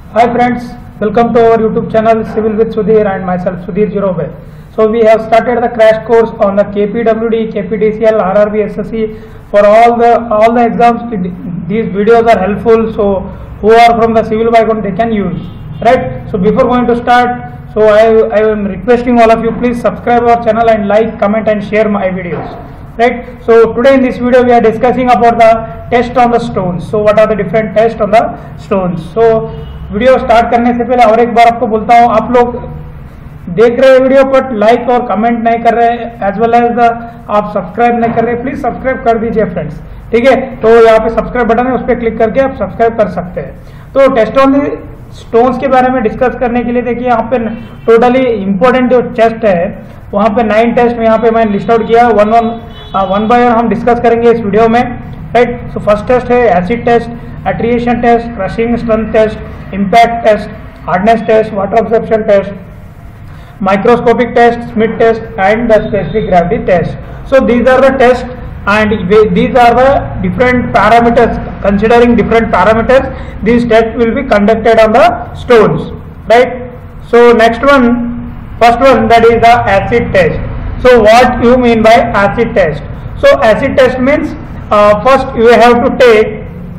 Hi friends, welcome to our YouTube channel Civil with Sudhir and myself Sudhir Jirobe. So we have started the crash course on the KPWD, KPDCL, RRB, SSC for all the exams. These videos are helpful, so who are from the civil background they can use, right? So before going to start, so I am requesting all of you, please subscribe our channel and like, comment and share my videos, right? So today in this video we are discussing about the test on the stones. So what are the different tests on the stones? So video start करने से पहले और एक बार आपको बोलता हूँ, आप लोग देख रहे हैं वीडियो पर लाइक और कमेंट नहीं कर रहे हैं, एज वेल एज आप सब्सक्राइब नहीं कर रहे, प्लीज सब्सक्राइब कर दीजिए फ्रेंड्स, ठीक है? तो यहाँ पे सब्सक्राइब बटन है, उस पर क्लिक करके आप सब्सक्राइब कर सकते हैं। तो टेस्ट ऑन द स्टोन्स के बारे में डिस्कस करने के लिए देखिए यहाँ पे टोटली इंपॉर्टेंट जो टेस्ट है वहाँ पे 9 टेस्ट में यहाँ पे मैंने लिस्ट आउट किया, वन बाय वन हम डिस्कस करेंगे इस वीडियो में, राइट? सो फर्स्ट टेस्ट है acid test, attrition test, crushing strength test, impact test, hardness test, water absorption test, microscopic test, Smith test and the specific gravity test. So these are the tests and these are the different parameters. Considering different parameters, these tests will be conducted on the stones, right? So next one, first one, that is the acid test. So what you mean by acid test? So acid test means first you have to take,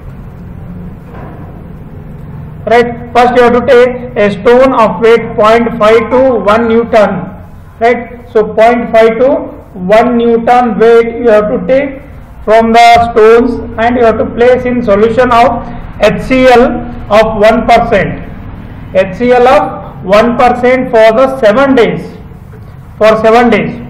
right, first you have to take a stone of weight 0.5 to 1 Newton, right? So 0.5 to 1 Newton weight you have to take from the stones and you have to place in solution of HCl of 1%, HCl of 1% for the 7 days, for 7 days,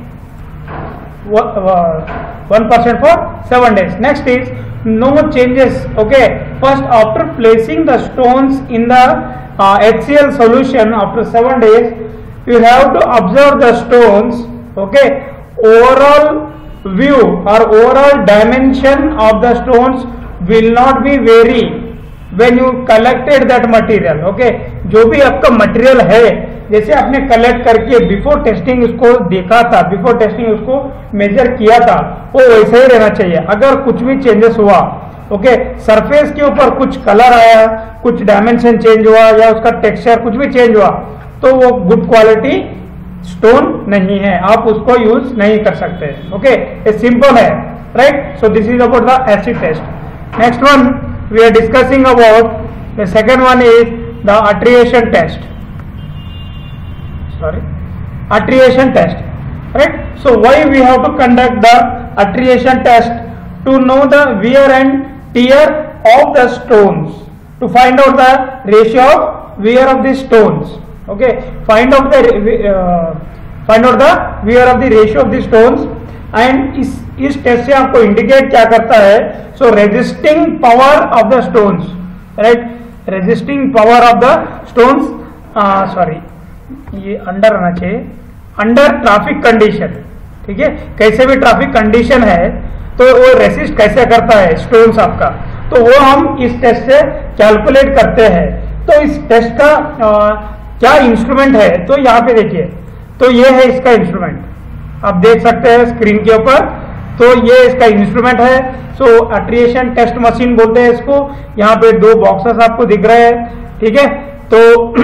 1% for 7 days. Next is no changes, okay? First, after placing the stones in the HCl solution after 7 days, you have to observe the stones, okay? Overall view or overall dimension of the stones will not be vary when you collected that material, okay? जो भी आपका material है, जैसे आपने collect करके before testing उसको देखा था, बिफोर टेस्टिंग उसको मेजर किया था, वो वैसे ही रहना चाहिए। अगर कुछ भी चेंजेस हुआ, ओके, सरफेस के ऊपर कुछ कलर आया, कुछ डायमेंशन चेंज हुआ या उसका टेक्सचर कुछ भी चेंज हुआ, तो वो गुड क्वालिटी स्टोन नहीं है, आप उसको यूज नहीं कर सकते, ओके? ये सिंपल है, right? So this is about the acid test. Next one we are discussing about the second one is the attrition test. Sorry, attrition test, right? So why we have to conduct the attrition test? To know the wear and tear of the stones, to find out the ratio of wear of the stones, okay? Find out the wear of the ratio of the stones and इस test से आपको indicate क्या करता है? So resisting power of the stones, right? Resisting power of the stones, sorry ये under आना चाहिए, under traffic condition, ठीक है? कैसे भी ट्रैफिक कंडीशन है तो वो रेसिस्ट कैसे करता है स्टोन्स आपका, तो वो हम इस टेस्ट से कैलकुलेट करते हैं। तो इस टेस्ट का क्या इंस्ट्रूमेंट है, तो यहाँ पे देखिए, तो ये है इसका इंस्ट्रूमेंट, आप देख सकते हैं स्क्रीन के ऊपर, तो ये इसका इंस्ट्रूमेंट है। सो एट्रिएशन टेस्ट मशीन बोलते हैं इसको। यहाँ पे 2 बॉक्सेस आपको दिख रहे हैं, ठीक है? तो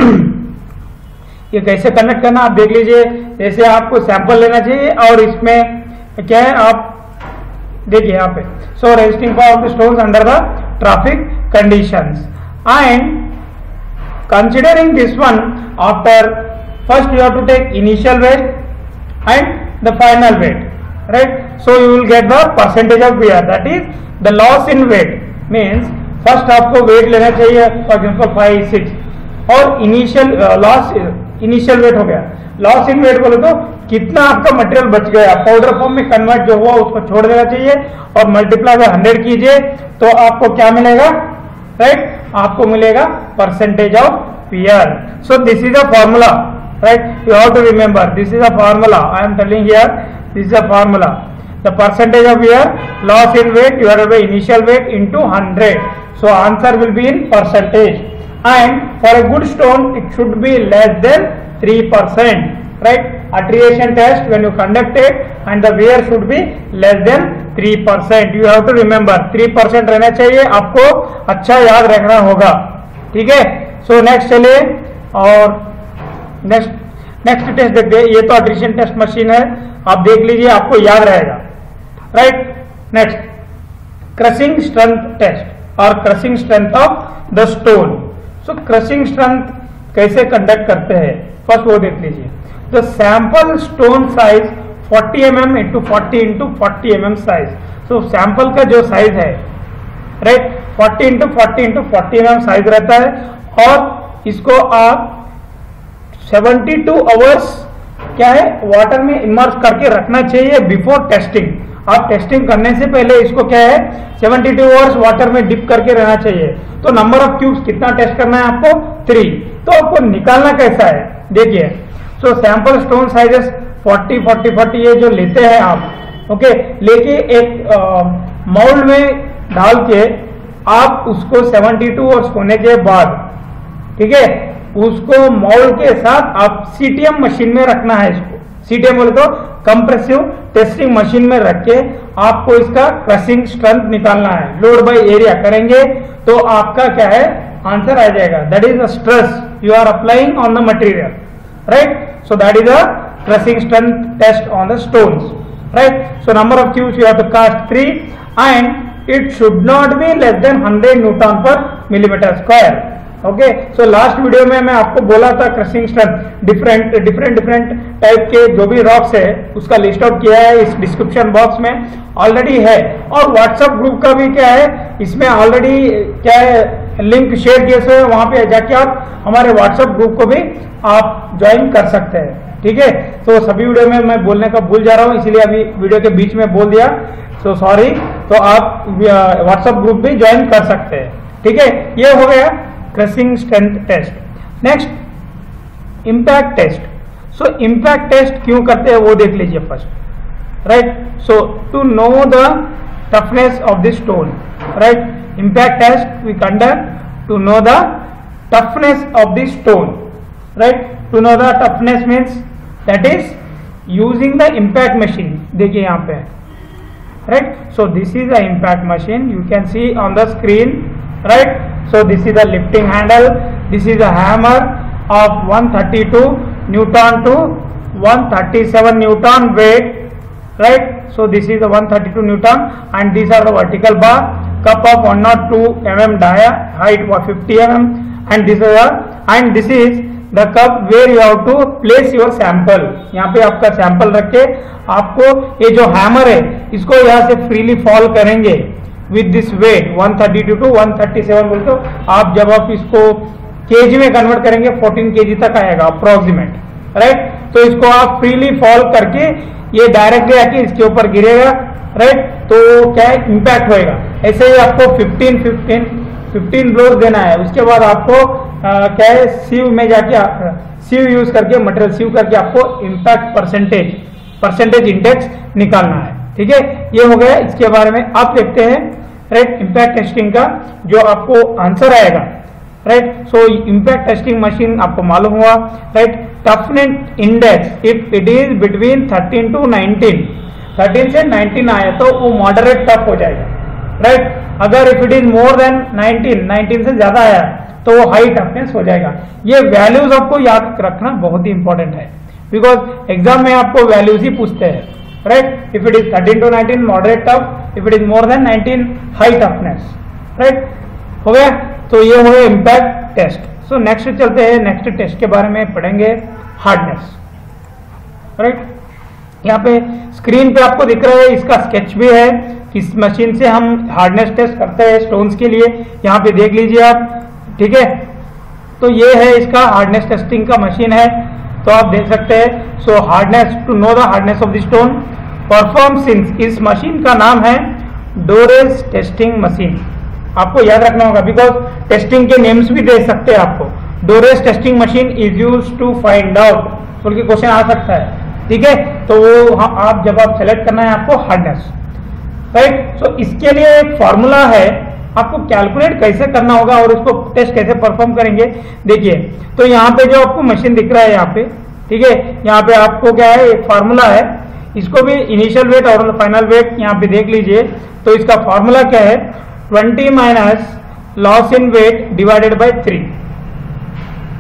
ये कैसे कनेक्ट करना आप देख लीजिए। जैसे आपको सैंपल लेना चाहिए और इसमें क्या है, आप देखिए यहाँ पे, so resisting power of the stones under the traffic conditions and considering this one, after first you have to take initial weight and the final weight, right? So you will get the percentage of wear, that is the loss in weight, means first आपको weight लेना चाहिए for example 5, 6 और initial loss, initial wait हो गया। Loss in wait बोले तो कितना आपका मटेरियल बच गया, पाउडर फॉर्म में कन्वर्ट जो हुआ उसको छोड़ देना चाहिए और मल्टीप्लाई बाय 100 कीजिए, तो आपको क्या मिलेगा, राइट? आपको मिलेगा percentage of wear. So this is a formula, right? You have to remember, this is a formula I am telling here, this is a formula. The percentage of wear, loss in weight divided by initial weight into 100. So answer will be in percentage, and for a good stone it should be less than 3%, right? Attrition test when you conduct it, and the wear should be less than 3%. You have to remember 3% रहना चाहिए, आपको अच्छा याद रखना होगा, ठीक है? So next चलिए और नेक्स्ट टेस्ट देखते हैं। ये तो अट्रिशन टेस्ट मशीन है, आप देख लीजिए, आपको याद रहेगा, right. Next crushing strength test और crushing strength of the stone. So crushing strength कैसे कंडक्ट करते हैं, फर्स्ट वो देख लीजिए। The sample stone size 40 mm into 40 into 40 mm size. So sample का जो साइज है, right, 40 into 40 into 40 mm size रहता है और इसको आप 72 आवर्स क्या है वाटर में इमर्स करके रखना चाहिए बिफोर टेस्टिंग। आप टेस्टिंग करने से पहले इसको क्या है 72 आवर्स वाटर में डिप करके रहना चाहिए। तो नंबर ऑफ क्यूब्स कितना टेस्ट करना है आपको 3। तो आपको निकालना कैसा है देखिए। सो सैंपल स्टोन साइजेस 40 40 40 ये जो लेते हैं आप, ओके, लेके एक मोल्ड में डाल के आप उसको 72 आवर्स होने के बाद, ठीक है, उसको मोल्ड के साथ आप सीटीएम मशीन में रखना है। इसको सीटीएम बोले तो कंप्रेसिव टेस्टिंग मशीन में रख के आपको इसका क्रशिंग स्ट्रेंथ निकालना है। लोड बाय एरिया करेंगे तो आपका क्या है आंसर आ जाएगा, that is the stress you are applying on the material, right. So that is the crushing strength test on the stones, right. So number of cubes you have to cast 3 and it should not be less than 100 newton per millimetre square. Okay, so last video में मैं आपको बोला था crushing strength different type के जो भी rocks है उसका लिस्ट आउट किया है इस डिस्क्रिप्शन बॉक्स में ऑलरेडी है, और व्हाट्सएप ग्रुप का भी क्या है इसमें ऑलरेडी क्या है लिंक शेयर किए हुए, वहां पे जाके आप हमारे व्हाट्सएप ग्रुप को भी आप ज्वाइन कर सकते हैं, ठीक है। तो सभी वीडियो में मैं बोलने का भूल जा रहा हूँ, इसीलिए अभी वीडियो के बीच में बोल दिया, सो सॉरी। तो आप व्हाट्सएप ग्रुप भी ज्वाइन कर सकते हैं, ठीक है। ये हो गया crushing strength test. Next impact test. So impact test क्यों करते हैं वो देख लीजिए first, right. So to know the toughness of the stone, right. Impact test we conduct to know the toughness of the stone, right. To know the toughness means that is using the impact machine. देखिए यहाँ पे, right. So this is the impact machine, you can see on the screen, right. So this is the lifting handle, this is a hammer of 132 Newton to 137 Newton weight, right. So this is the 132 Newton and these are the vertical bar, cup of 102 mm dia, height of 50 mm, and this is the cup where you have to place your sample। यहाँ पे आपका sample रख के आपको ये जो hammer है इसको यहाँ से फ्रीली फॉल करेंगे विद दिस वेट 132 टू 137 बोलते हो आप। जब आप इसको केजी में कन्वर्ट करेंगे 14 केजी तक आएगा अप्रोक्सीमेट, राइट। तो इसको आप फ्रीली फॉल करके ये डायरेक्टली आके इसके ऊपर गिरेगा, राइट। तो क्या है इम्पैक्ट होएगा। ऐसे ही आपको 15 ब्लोज देना है। उसके बाद आपको क्या है सीव में जाके सीव यूज करके मटेरियल सीव करके आपको इम्पैक्ट परसेंटेज इंडेक्स निकालना है, ठीक है। ये हो गया इसके बारे में। आप देखते हैं, राइट, इंपैक्ट टेस्टिंग का जो आपको आंसर आएगा, right. So impact testing machine आपको मालूम हुआ, right. Toughness index if it is between 13 to 19, 13 से 19 आए तो वो मॉडरेट टफ हो जाएगा, राइट। अगर if it is more than 19 से ज्यादा आया तो वो हाई टफनेस हो जाएगा। ये वैल्यूज आपको याद रखना बहुत ही इंपॉर्टेंट है, बिकॉज एग्जाम में आपको वैल्यूज ही पूछते हैं, right. If it is 13 to 19 moderate tough, if it is more than 19 high toughness, right. हो गया। तो ये हो गया इंपैक्ट टेस्ट। सो नेक्स्ट चलते हैं, नेक्स्ट टेस्ट के बारे में पढ़ेंगे हार्डनेस, राइट। यहाँ पे स्क्रीन पे आपको दिख रहा है, इसका स्केच भी है किस मशीन से हम हार्डनेस टेस्ट करते हैं स्टोन्स के लिए। यहाँ पे देख लीजिए आप, ठीक है। तो ये है इसका हार्डनेस टेस्टिंग का मशीन है, तो आप देख सकते हैं। So hardness, to know the hardness of the stone perform since, इस मशीन का नाम है डोरेस टेस्टिंग मशीन। आपको याद रखना होगा बिकॉज टेस्टिंग के नेम्स भी दे सकते हैं आपको। Dorry's testing machine is used to find out, बोल के क्वेश्चन आ सकता है, ठीक है। तो वो आप जब आप सेलेक्ट करना है आपको हार्डनेस, राइट। सो इसके लिए एक फॉर्मूला है, आपको कैलकुलेट कैसे करना होगा और उसको टेस्ट कैसे परफॉर्म करेंगे। देखिए, तो यहाँ पे जो आपको मशीन दिख रहा है यहाँ पे, ठीक है, यहाँ पे आपको क्या है एक फार्मूला है, इसको भी इनिशियल वेट और फाइनल वेट यहाँ पे देख लीजिए। तो इसका फार्मूला क्या है 20 minus loss in weight divided by 3,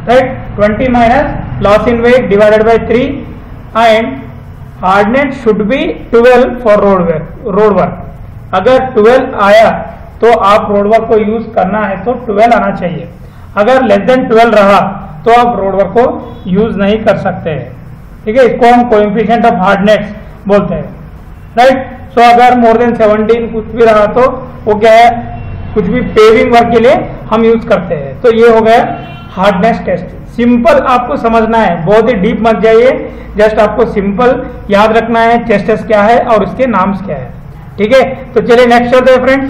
right, 20 minus loss in weight divided by 3 and hardness should be 12 for road work. अगर 12 आया तो आप रोड वर्क को यूज करना है तो 12 आना चाहिए, अगर लेस देन 12 रहा तो आप रोड वर्क को यूज नहीं कर सकते हैं। ठीक है, इसको हम कोएफिशिएंट ऑफ हार्डनेस बोलते हैं, राइट। सो अगर मोर देन 17 कुछ भी रहा तो वो क्या है, कुछ भी पेविंग वर्क के लिए हम यूज करते हैं। तो ये हो गया हार्डनेस टेस्ट। सिंपल आपको समझना है, बहुत ही डीप मत जाइए, जस्ट आपको सिंपल याद रखना है टेस्ट टेस्ट क्या है और उसके नाम्स क्या है। ठीक है, तो चलिए नेक्स्ट चलते हैं friends,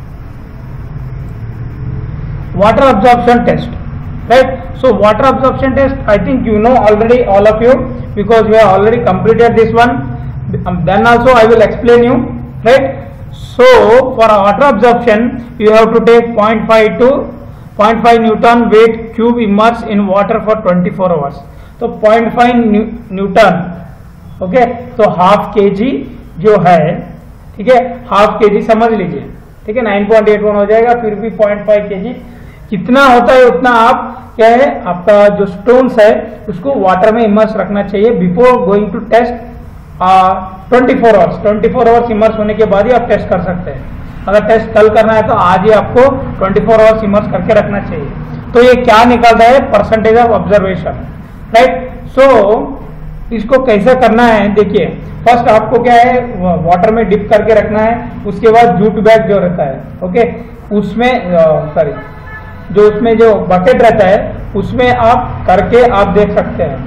water absorption test, right. So water absorption test I think you know already, all of you, because we have already completed this one. Then also I will explain you, right. So for water absorption you have to take 0.5 to 0.5 Newton weight cube immersed in water for 24 hours. तो 0.5 newton, okay, तो half kg जो है, ठीक है, half kg समझ लीजिए, ठीक है, 9.81 हो जाएगा, फिर भी 0.5 kg कितना होता है उतना आप क्या है, आपका जो स्टोन्स है उसको वाटर में इमर्स रखना चाहिए before going to test 24 hours. 24 hours immerse होने के बाद ही आप टेस्ट कर सकते हैं। अगर टेस्ट कल करना है तो आज ही आपको 24 आवर्स इमर्स करके रखना चाहिए। तो ये क्या निकलता है, परसेंटेज ऑफ ऑब्जर्वेशन, राइट। सो इसको कैसे करना है, देखिए, फर्स्ट आपको क्या है, वाटर में डिप करके रखना है, उसके बाद जूट बैग जो रहता है, ओके, उसमें सॉरी जो उसमें जो बकेट रहता है उसमें आप करके आप देख सकते हैं।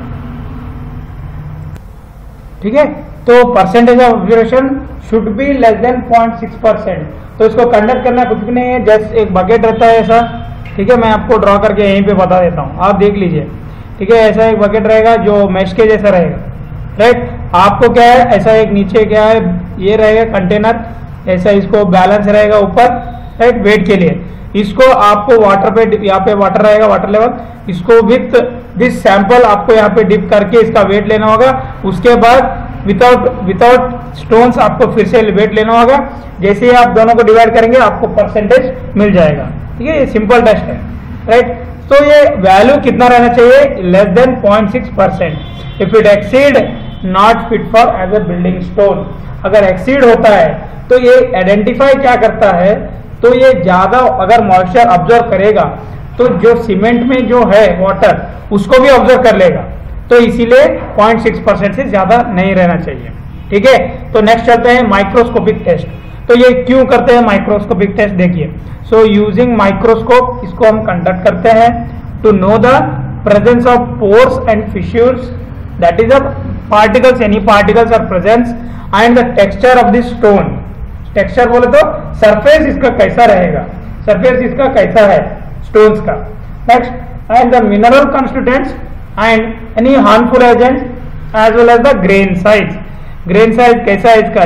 ठीक है, तो percentage of observation should be less than 0.6%। तो इसको कंडक्ट करना कुछ भी नहीं है, जस्ट एक बकेट रहता है ऐसा, ठीक है, मैं आपको ड्रॉ करके यहीं पे बता देता हूँ, आप देख लीजिए। ठीक है, ऐसा एक बकेट रहेगा जो मैश के जैसा रहेगा, राइट। आपको क्या है, ऐसा एक नीचे क्या है, ये रहेगा कंटेनर, ऐसा इसको बैलेंस रहेगा ऊपर, राइट, वेट के लिए। इसको आपको वाटर पे, यहाँ पे वाटर रहेगा, वाटर लेवल, इसको विथ दिस सैंपल आपको यहाँ पे डिप करके इसका वेट लेना होगा। उसके बाद विदाउट स्टोन्स आपको फिर से वेट लेना होगा। जैसे ही आप दोनों को डिवाइड करेंगे आपको परसेंटेज मिल जाएगा। ठीक है, ये सिंपल टेस्ट है, राइट। तो ये वैल्यू कितना रहना चाहिए, less than 0.6%। If it exceed not fit for as a building stone. अगर एक्सीड होता है तो ये आइडेंटिफाई क्या करता है, तो ये ज्यादा अगर मॉइस्चर ऑब्जर्व करेगा तो जो सीमेंट में जो है वाटर उसको भी ऑब्जर्व कर लेगा, तो इसीलिए 0.6% से ज्यादा नहीं रहना चाहिए। ठीक है, तो नेक्स्ट चलते हैं माइक्रोस्कोपिक टेस्ट। तो ये क्यों करते हैं माइक्रोस्कोपिक टेस्ट, देखिए। सो यूजिंग माइक्रोस्कोप इसको हम कंडक्ट करते हैं to know the presence of pores and fissures, that is a particles, any particles are presence, and the texture of the stone. Texture बोले तो सरफेस इसका कैसा रहेगा, सरफेस इसका कैसा है स्टोन्स का। Next, and the mineral constituents and any harmful agents as well as the grain size. Grain size कैसा है इसका,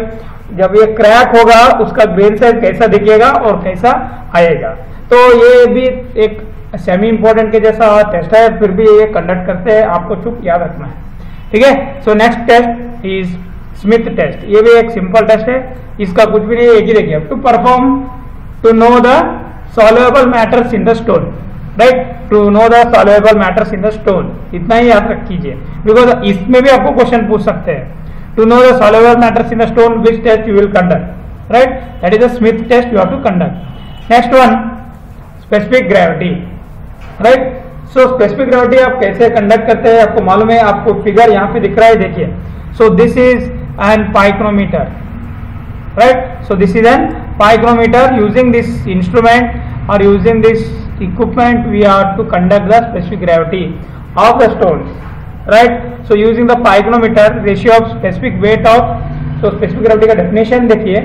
जब ये क्रैक होगा उसका ग्रेन साइज कैसा दिखेगा और कैसा आएगा। तो ये भी एक सेमी इंपॉर्टेंट के जैसा टेस्ट है, फिर भी ये कंडक्ट करते हैं, आपको चुप याद रखना है। ठीक है, so next test is Smith test. ये भी एक सिंपल टेस्ट है, इसका कुछ भी नहीं, एक ही देखिए, to perform to know the soluble matters in the stone, right, to know the soluble matters in the stone, इतना ही याद रख कीजिए, बिकॉज इसमें भी आपको क्वेश्चन पूछ सकते हैं। To know the soluble matters in the stone, which test you will conduct, right, that is the Smith test you have to conduct. Next one, specific gravity, right. So specific gravity आप कैसे conduct करते हैं आपको मालूम है, आपको figure यहाँ पे दिख रहा है, देखिए। So this is an pycnometer, right, so this is an pychrometer. Using this instrument or using this equipment we are to conduct the specific gravity of the stones, right. So using the pychrometer, ratio of specific weight of, so specific gravity का definition देखिए,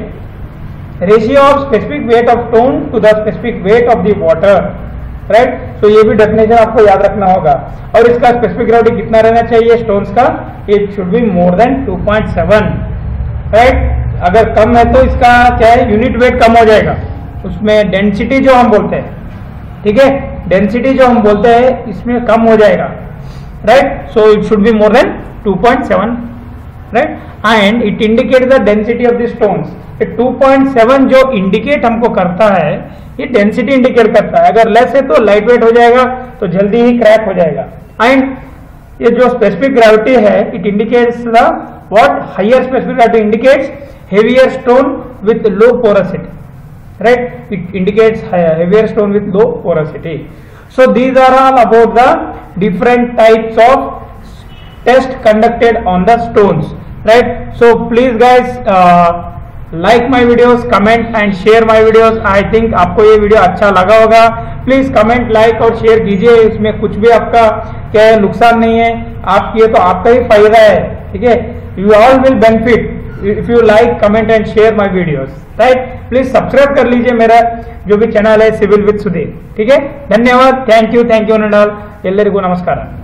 ratio of specific weight of stone to the specific weight of the water, right. So ये भी definition आपको याद रखना होगा। और इसका specific gravity कितना रहना चाहिए stones का, it should be more than 2.7, right. अगर कम है तो इसका क्या है, यूनिट वेट कम हो जाएगा, उसमें डेंसिटी जो हम बोलते हैं, ठीक है, डेंसिटी जो हम बोलते हैं इसमें कम हो जाएगा, right. So it should be more than 2.7, right, and it indicate the density of the stones. 2.7 जो इंडिकेट हमको करता है ये डेंसिटी इंडिकेट करता है। अगर लेस है तो लाइट वेट हो जाएगा, तो जल्दी ही क्रैक हो जाएगा। एंड ये जो स्पेसिफिक ग्रेविटी है, it indicates the what, higher specific gravity indicates heavier stone with low porosity, right? It indicates heavier stone with low porosity. So these are all about the different types of test conducted on the stones, right? So please guys like my videos, comment and share my videos. I think आपको ये video अच्छा लगा होगा। Please comment, like और share कीजिए, इसमें कुछ भी आपका क्या है नुकसान नहीं है, आप किए तो आपका ही फायदा है, ठीक है। You all will benefit if you like, comment and share my videos, right. Please subscribe कर लीजिए मेरा जो भी चैनल है सिविल विद सुधीर, ठीक है। धन्यवाद, थैंक यू ऑल, ಎಲ್ಲರಿಗೂ ನಮಸ್ಕಾರ।